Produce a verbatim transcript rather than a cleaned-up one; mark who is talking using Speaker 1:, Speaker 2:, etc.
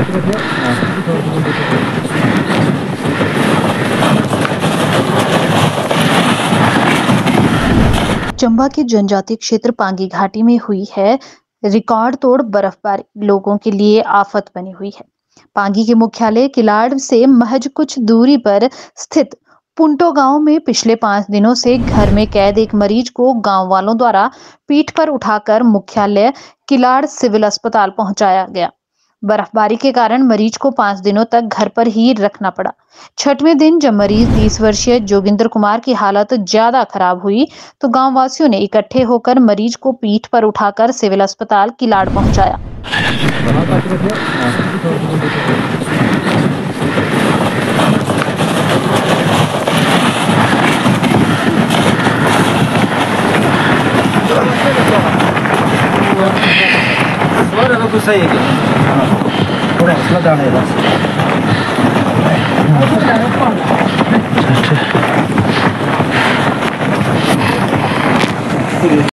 Speaker 1: चंबा के जनजातीय क्षेत्र पांगी घाटी में हुई है रिकॉर्ड तोड़ बर्फबारी, लोगों के लिए आफत बनी हुई है। पांगी के मुख्यालय किलाड़ से महज कुछ दूरी पर स्थित पुंटो गांव में पिछले पांच दिनों से घर में कैद एक मरीज को गांव वालों द्वारा पीठ पर उठाकर मुख्यालय किलाड़ सिविल अस्पताल पहुंचाया गया। बर्फबारी के कारण मरीज को पांच दिनों तक घर पर ही रखना पड़ा। छठवें दिन जब मरीज तीस वर्षीय जोगिंदर कुमार की हालत ज्यादा खराब हुई तो गांव वासियों ने इकट्ठे होकर मरीज को पीठ पर उठाकर सिविल अस्पताल किलाड़ पहुंचाया।
Speaker 2: थोड़ा हौसला डाले बस।